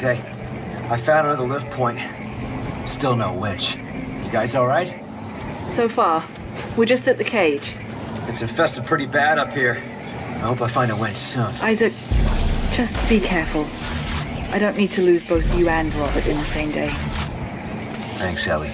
Okay, I found another lift point. Still no winch. You guys alright? So far. We're just at the cage. It's infested pretty bad up here. I hope I find a winch soon. Isaac, just be careful. I don't need to lose both you and Robert in the same day. Thanks, Ellie.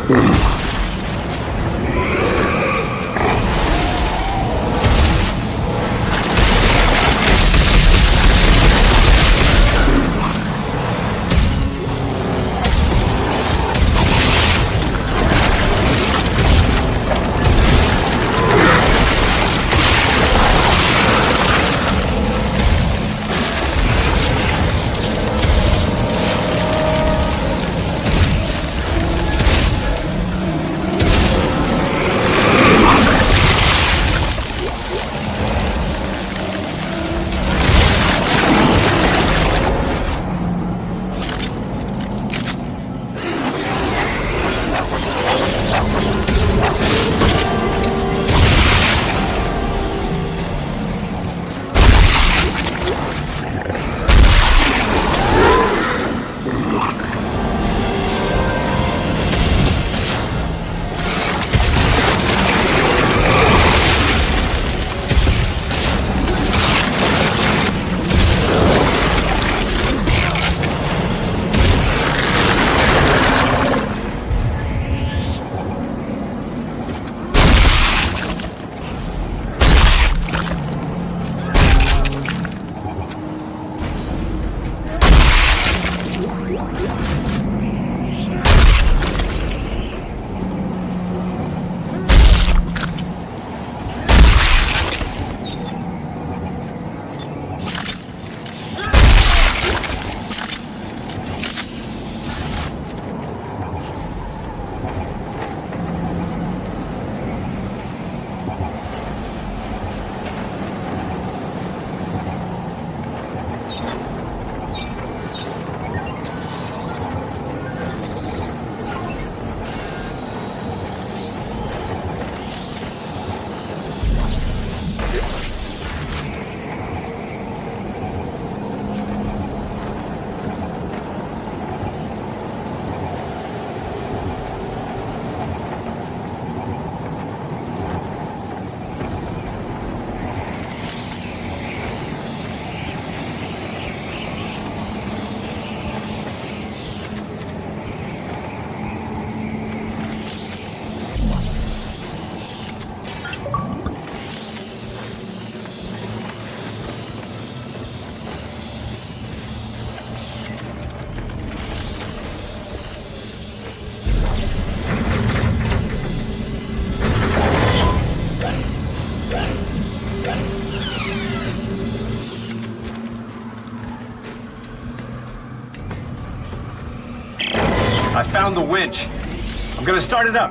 I found the winch. I'm gonna start it up.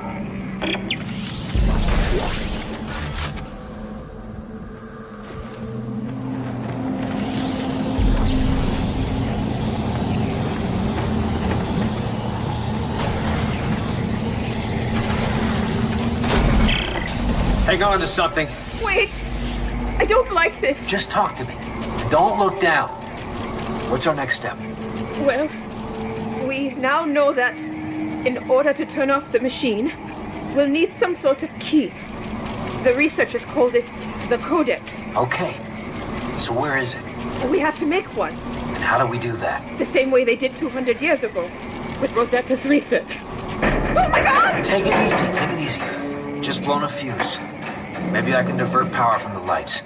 Hang on to something. Wait! I don't like this. Just talk to me. Don't look down. What's our next step? Well, we now know that in order to turn off the machine, we'll need some sort of key. The researchers called it the Codex. Okay. So where is it? We have to make one. And how do we do that? The same way they did 200 years ago, with Rosetta's research. Oh my God! Take it easy, take it easy. Just blown a fuse. Maybe I can divert power from the lights.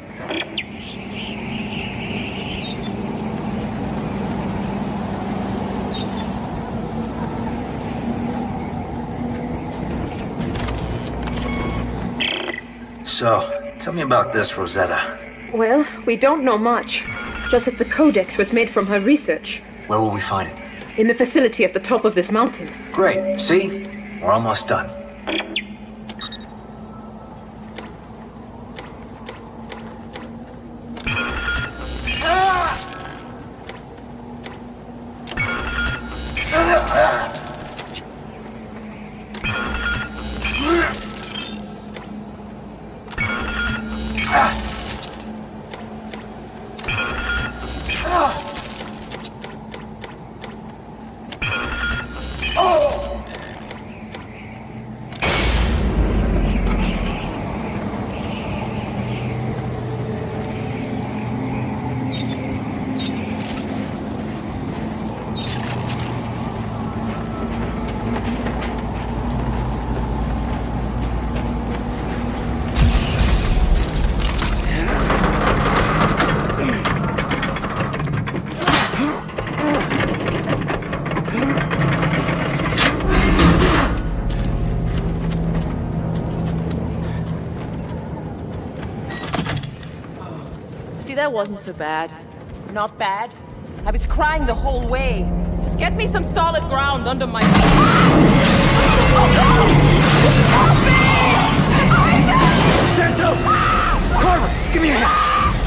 So, tell me about this, Rosetta. Well, we don't know much. Just that the Codex was made from her research. Where will we find it? In the facility at the top of this mountain. Great. See? We're almost done. that wasn't so bad. Not bad. I was crying the whole way. Just get me some solid ground under my... Santo! Carver, give me a hand!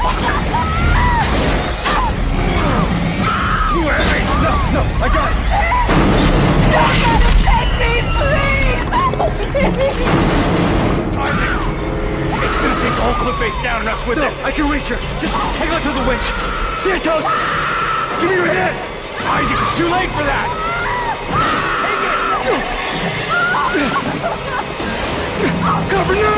Too heavy! No, I got it! Take me, please! Isaac! It's gonna take the whole cliff face down and us with it! I can reach her! Just hang on to the winch! Santos! Give me your hand! Isaac, it's too late for that! Take it! Cover, no!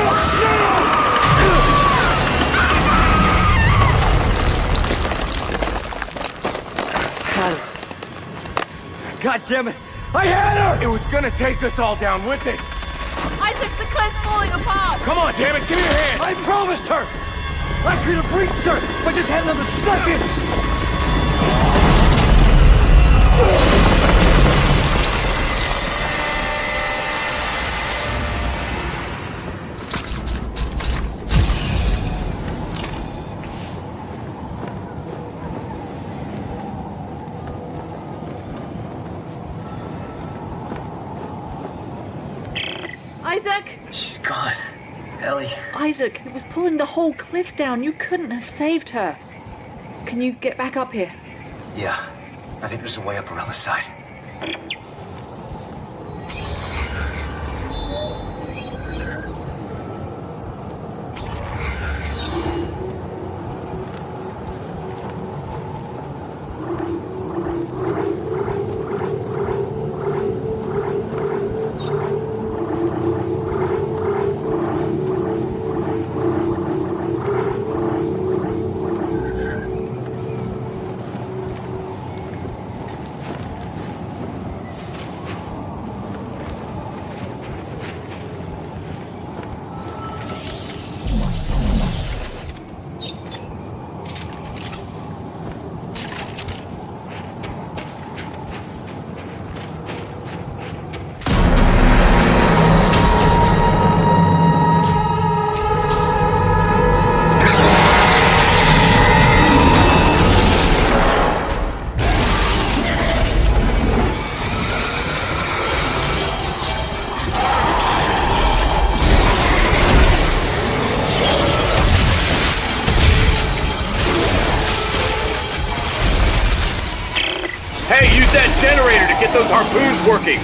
No! God damn it! I had her! It was gonna take us all down with it! Isaac, the cliff's falling apart! Come on, damn it, give me your hand! I promised her! I could have reached her if I just had another second! Isaac! She's gone. Ellie. Isaac, it was pulling the whole cliff down. You couldn't have saved her. Can you get back up here? Yeah. I think there's a way up around the side. Hey, use that generator to get those harpoons working!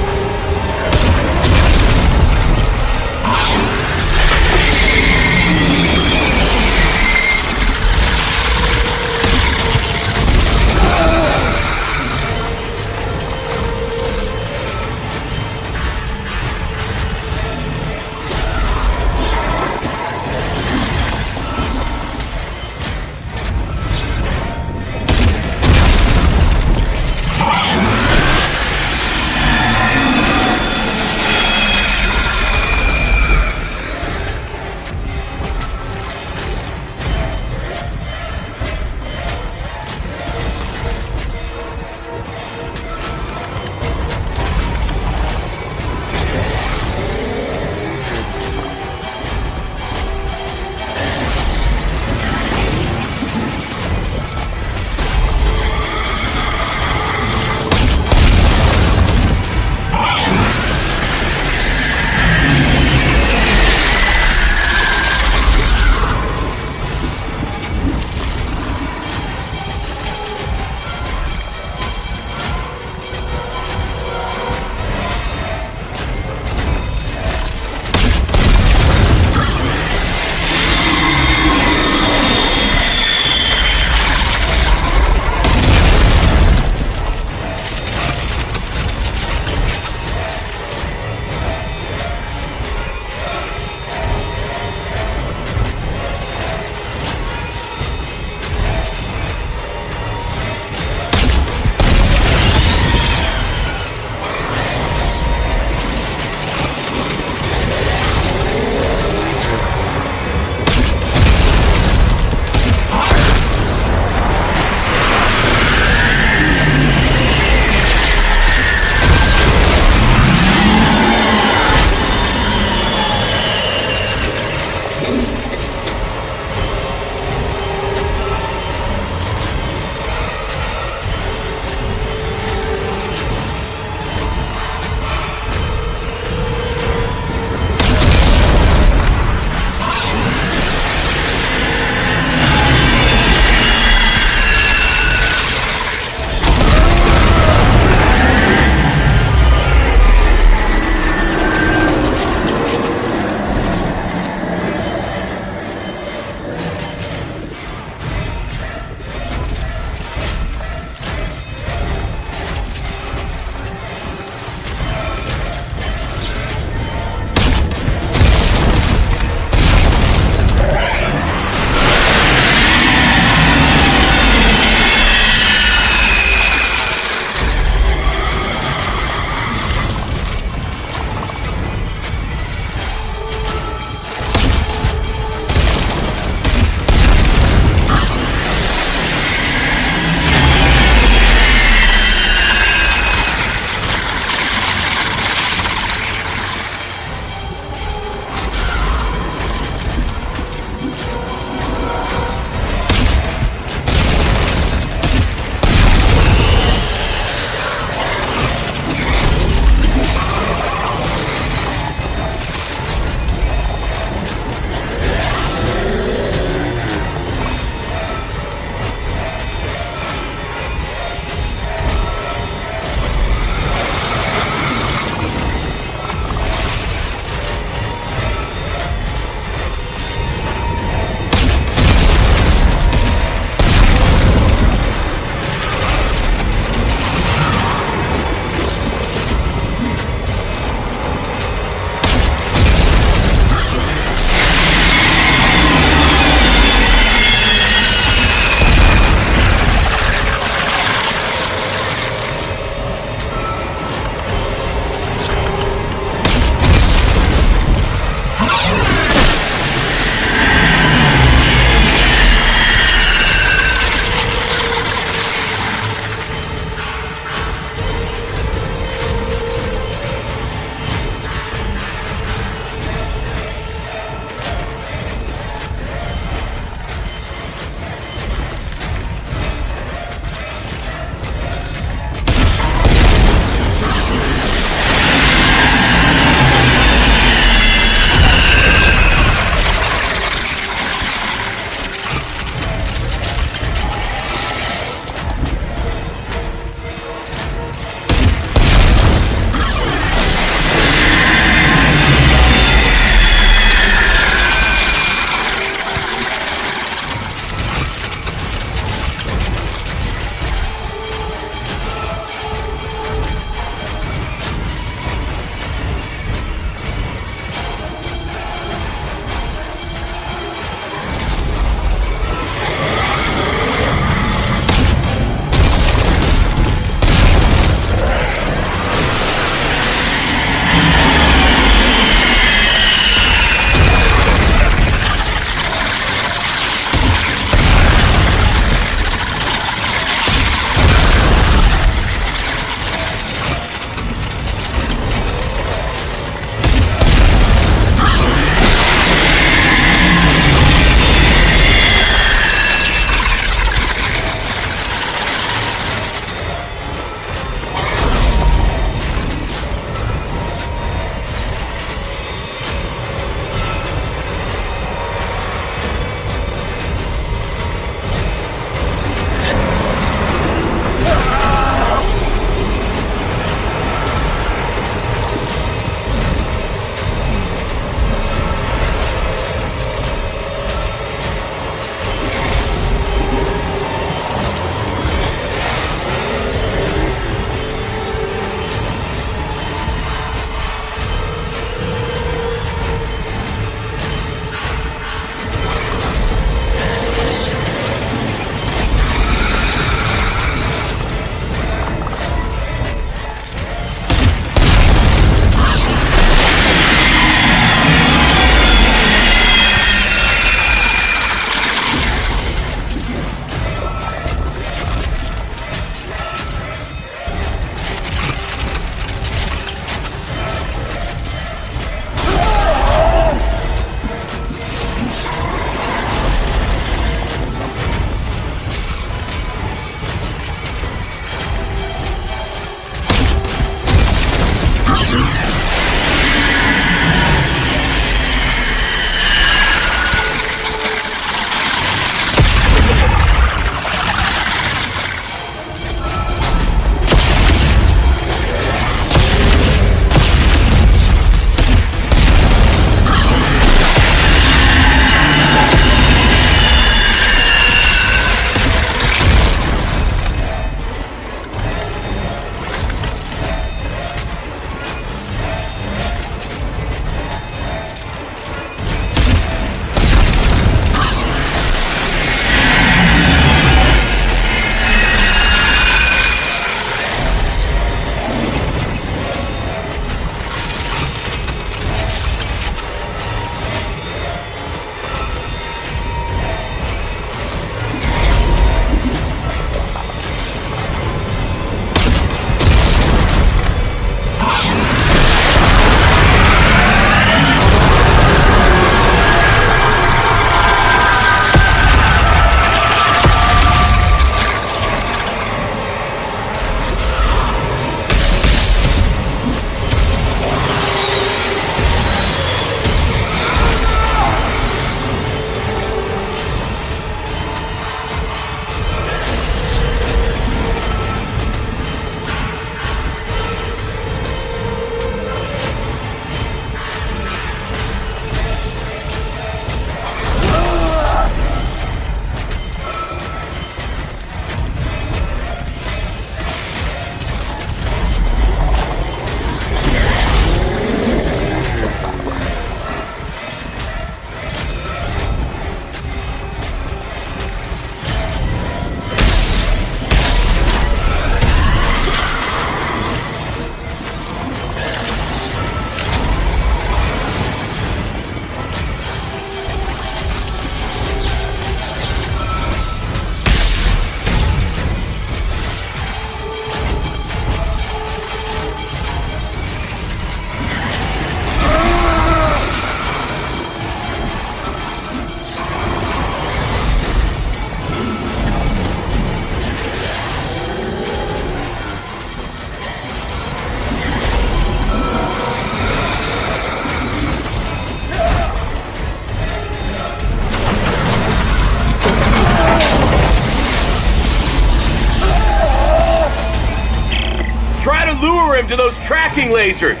gotta lure him to those tracking lasers.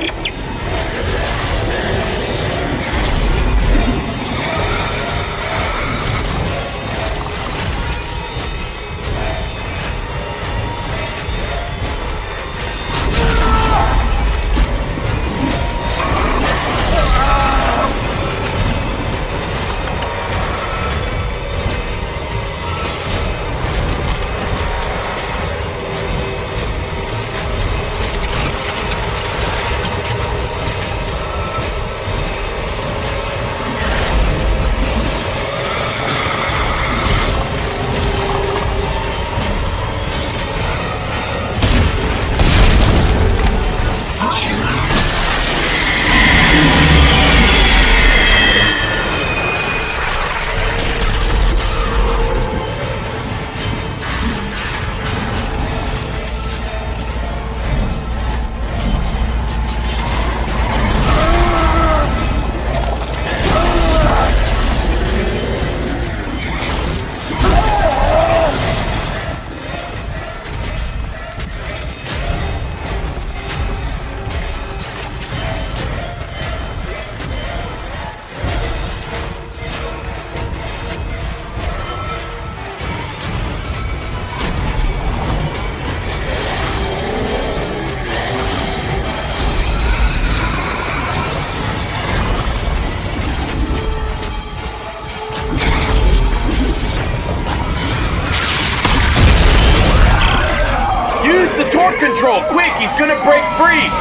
Use the torque control! Quick, he's gonna break free!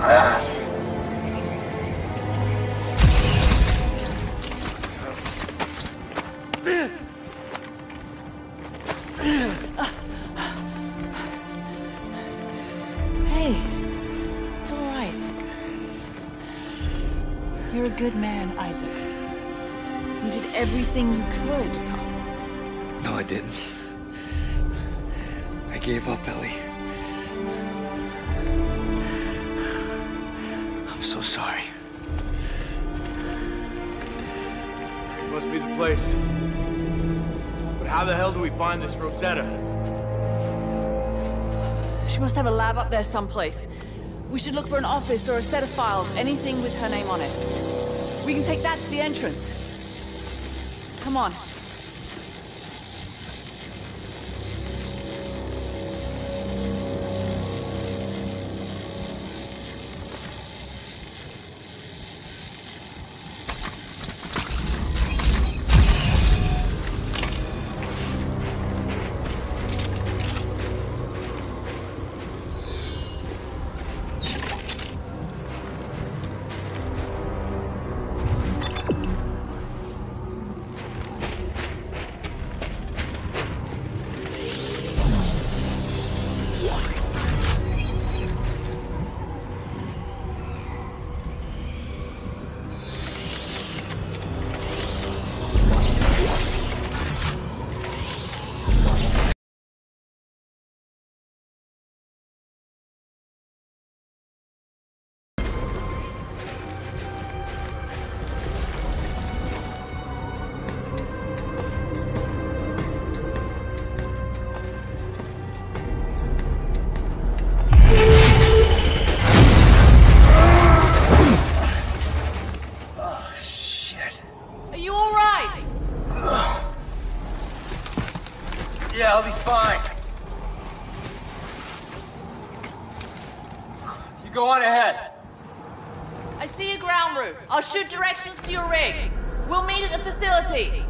Hey, it's all right. You're a good man, Isaac. You did everything you could. No, I didn't. I gave up, Ellie. I'm so sorry. This must be the place. But how the hell do we find this Rosetta? She must have a lab up there someplace. We should look for an office or a set of files, anything with her name on it. We can take that to the entrance. Come on. Yeah, I'll be fine. You go on ahead. I see a ground route. I'll shoot directions to your rig. We'll meet at the facility.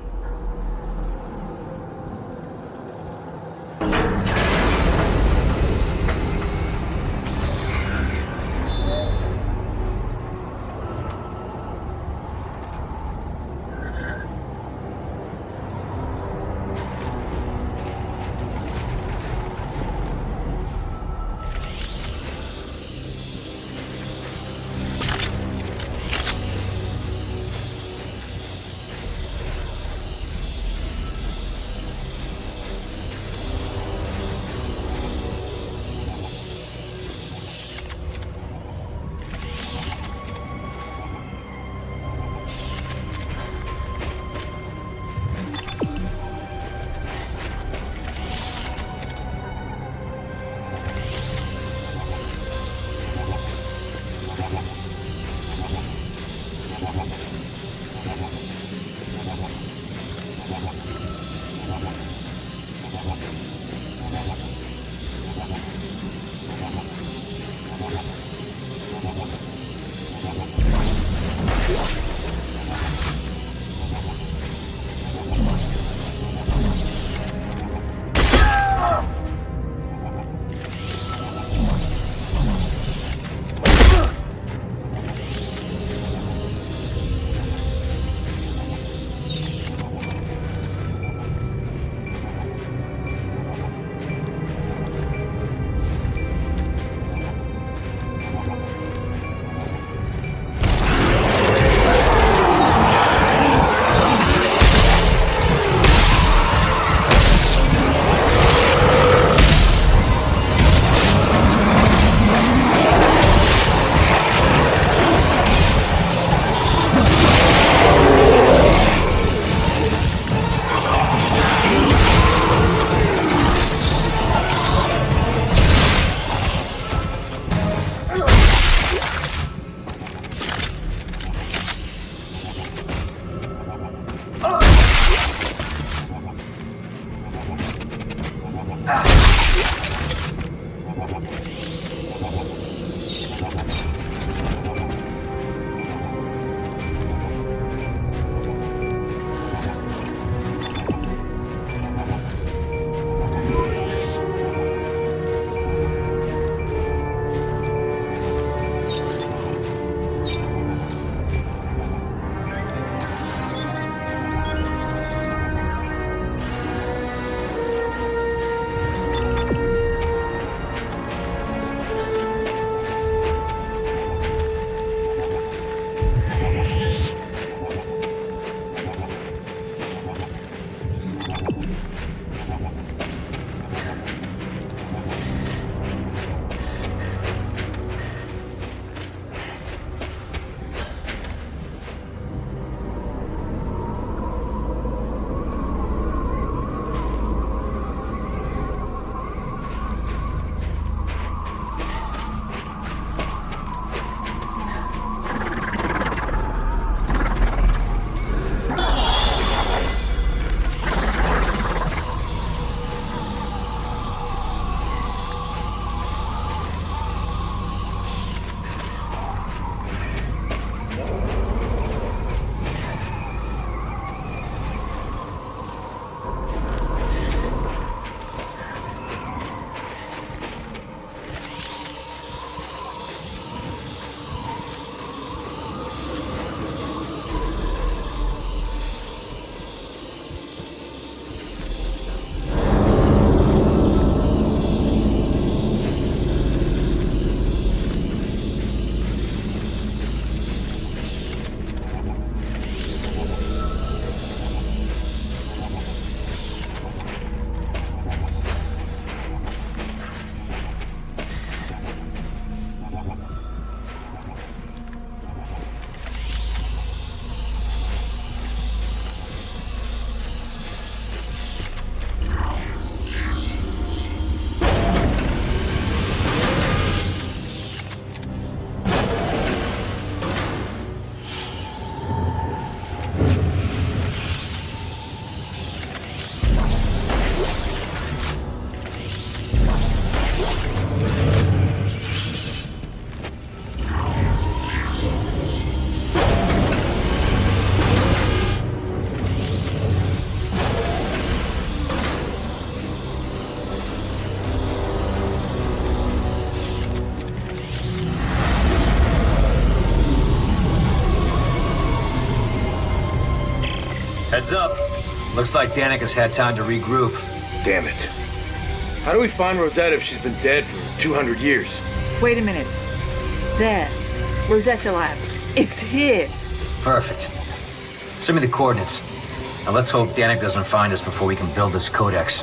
Heads up. Looks like Danik has had time to regroup. Damn it. How do we find Rosetta if she's been dead for 200 years? Wait a minute. There. Rosetta Lab. It's here. Perfect. Send me the coordinates. Now let's hope Danik doesn't find us before we can build this codex.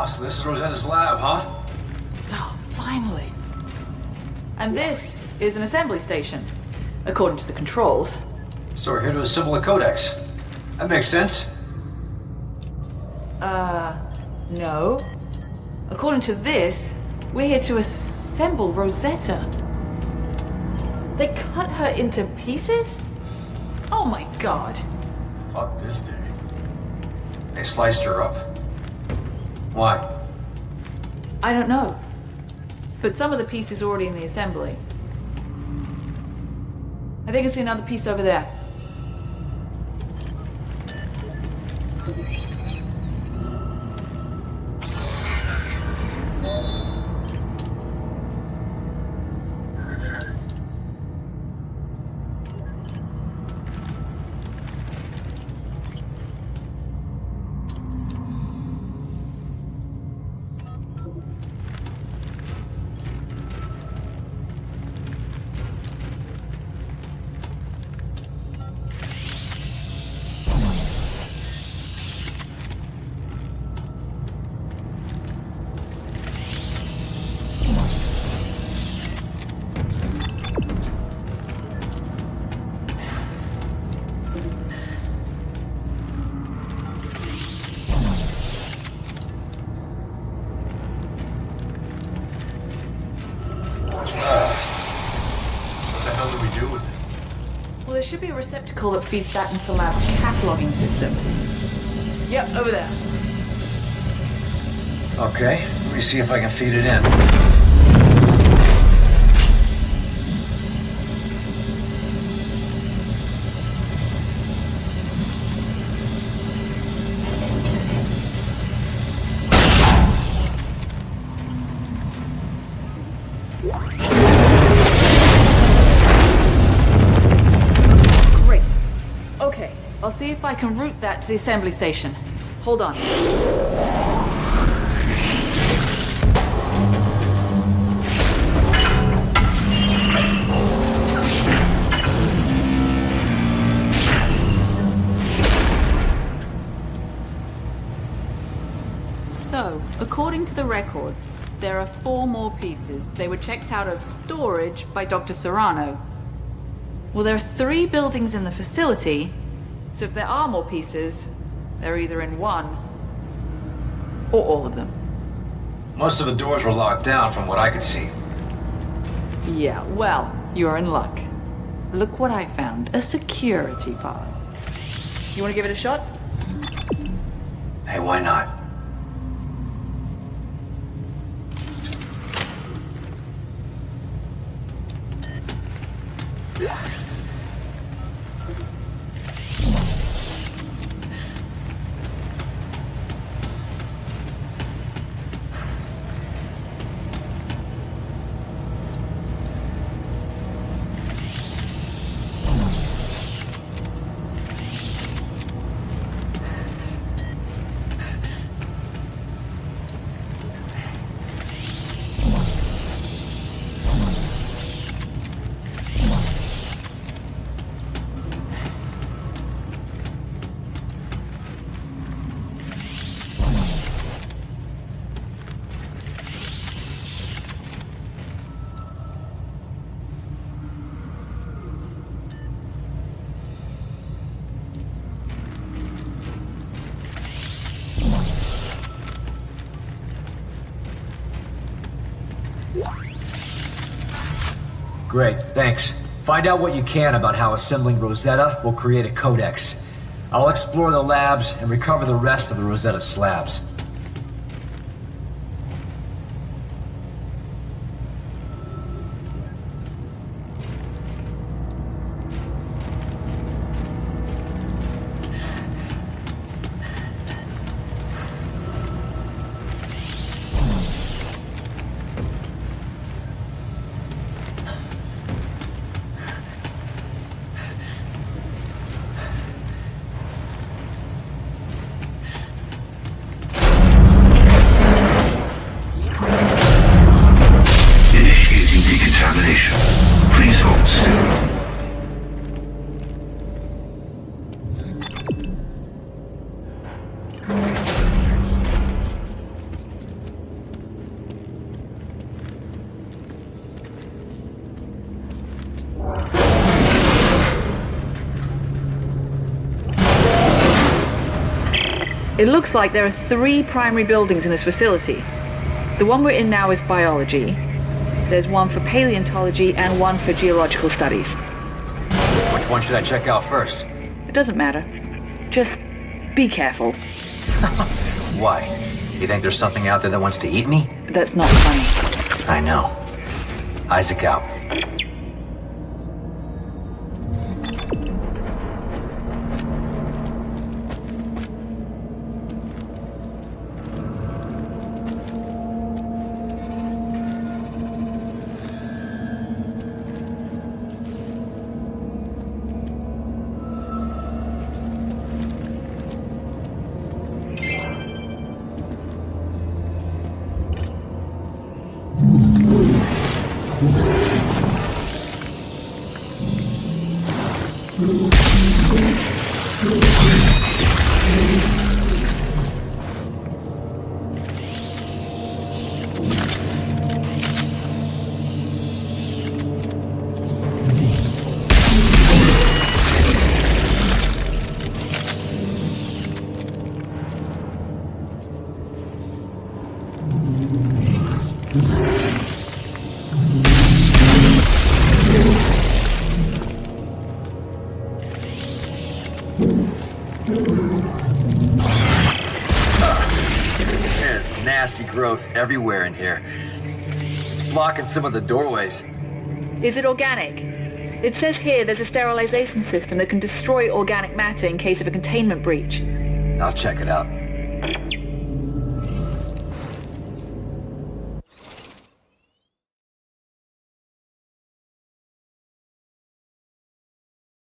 Ah, so this is Rosetta's lab, huh? Oh, finally. And this is an assembly station, according to the controls. So we're here to assemble a codex. That makes sense. No. According to this, we're here to assemble Rosetta. They cut her into pieces? Oh my god. Fuck this day. They sliced her up. Why? I don't know. But some of the pieces are already in the assembly. I think I see another piece over there. Well, there should be a receptacle that feeds that into the lab's cataloging system. Yep, over there. Okay, let me see if I can feed it in. I'll see if I can route that to the assembly station. Hold on. So, according to the records, there are 4 more pieces. They were checked out of storage by Dr. Serrano. Well, there are 3 buildings in the facility, so if there are more pieces, they're either in one or all of them. Most of the doors were locked down from what I could see. Yeah, well, you're in luck. Look what I found. A security pass. You want to give it a shot? Hey, why not? Great, thanks. Find out what you can about how assembling Rosetta will create a codex. I'll explore the labs and recover the rest of the Rosetta slabs. It looks like there are 3 primary buildings in this facility. The one we're in now is biology. There's one for paleontology and one for geological studies. Which one should I check out first? It doesn't matter. Just be careful. Why? You think there's something out there that wants to eat me? That's not funny. I know. Isaac out. There's nasty growth everywhere in here. It's blocking some of the doorways. Is it organic? It says here there's a sterilization system that can destroy organic matter in case of a containment breach. I'll check it out.